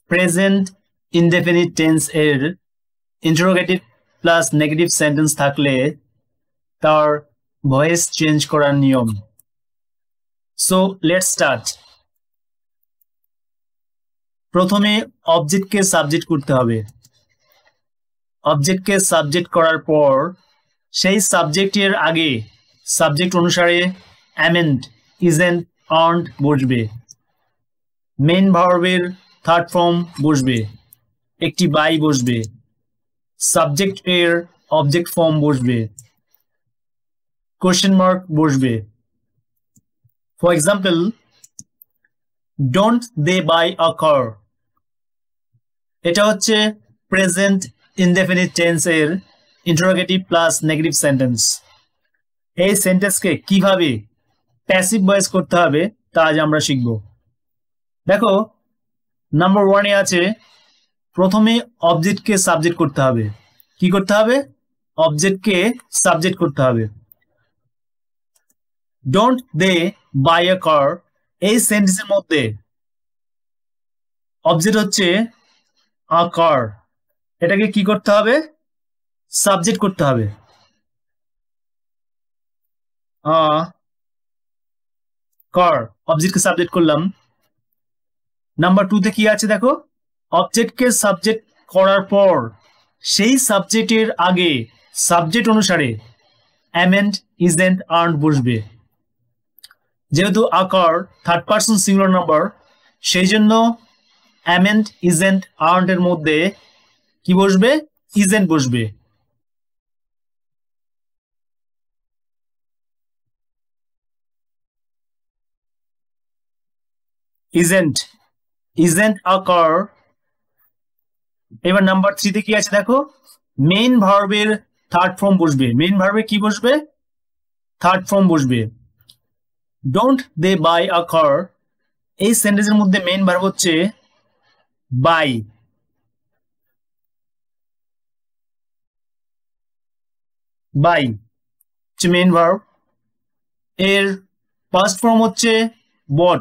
Present indefinite tense এর interrogative plus negative sentence থাকলে তার ভয়েস চেঞ্জ করার নিয়ম। So let's start. প্রথমে অবজেক্টকে সাবজেক্ট করতে হবে। অবজেক্টকে সাবজেক্ট করার পর সেই সাবজেক্টের আগে সাবজেক্ট অনুসারে অ্যামেন্ড, ইজেন্ট, আর্নড বসবে। মেইন ভার্বের থার্ড ফর্ম বসবে। একটি বাই বসবে। সাবজেক্ট এর অবজেক্ট ফর্ম বসবে। কোশ্চেন মার্ক বসবে। For example, don't they buy a car. এটা হচ্ছে প্রেজেন্ট ইনডেফিনিট টেন্স এর ইন্টারোগেটিভ প্লাস নেগেটিভ সেন্টেন্স। এই সেন্টেন্সকে কিভাবে প্যাসিভ ভয়েস করতে হবে তা আজ আমরা শিখব। দেখো, নাম্বার 1 এ আছে প্রথমে অবজেক্টকে সাবজেক্ট করতে হবে। কি করতে হবে? অবজেক্টকে সাবজেক্ট করতে হবে। Don't they buy a car, এই সেন্টেন্সের মধ্যে অবজেক্ট হচ্ছে আ কার। এটাকে কি করতে হবে? সাবজেক্ট করতে হবে। আ কার, অবজেক্টকে সাবজেক্ট করলাম। নাম্বার 2 তে কি আছে দেখো, অবজেক্টকে সাবজেক্ট করার পর সেই সাবজেক্টের আগে সাবজেক্ট অনুসারে অ্যামেন্ড, ইজেন্ট, আর্নড বসবে। যেহেতু আকার থার্ড পারসন সিঙ্গুলার নাম্বার, সেই জন্য অ্যামেন্ড, ইজেন্ট, আর্নড এর মধ্যে কি বসবে? ইজেন্ট বসবে। ইজেন্ট, ইজেন্ট আকার। এবার নাম্বার 3 তে কি আছে দেখো, মেইন ভার্বের থার্ড ফর্ম বসবে। মেইন ভার্বে কি বসবে? থার্ড ফর্ম বসবে। Don't they buy a car, এই সেন্টেন্সের মধ্যে মেইন ভার্ব হচ্ছে বাই। বাই হচ্ছে মেইন ভার্ব। এর ফার্স্ট ফর্ম হচ্ছে bought,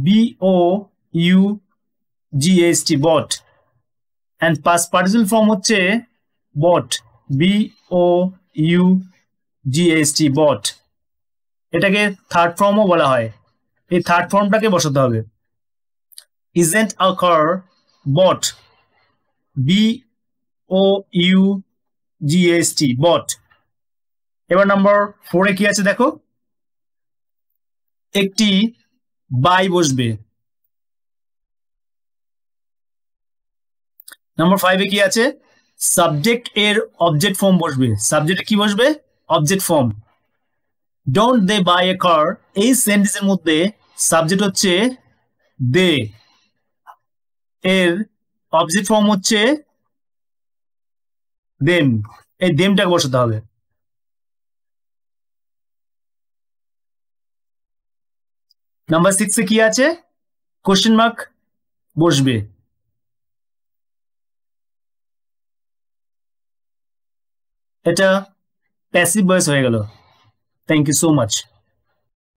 BOUGHT, bought. And past participle form হচ্ছে বট, BOUGHT, বট। এটাকে থার্ড ফর্মও বলা হয়। এই থার্ড ফর্মটাকে বসাতে হবে। Isn't a car, bought, BOUGHT, bought. এবার নাম্বার 4 এ কি আছে দেখো, একটি বাই বসবে। নাম্বার 5 এ কি আছে, সাবজেক্ট এর অবজেক্ট ফর্ম বসবে। সাবজেক্টে কি বসবে? Object form. Don't they buy a car, এই সেন্টেন্সের মধ্যে সাবজেক্ট হচ্ছে দে, এর অবজেক্ট ফর্ম হচ্ছে দেম। এই দেমটাকে বসাতে হবে। নাম্বার 6 এ কি আছে, কোশ্চেন মার্ক বসবে। এটা প্যাসিভ ভয়েস হয়ে গেল। Thank you so much.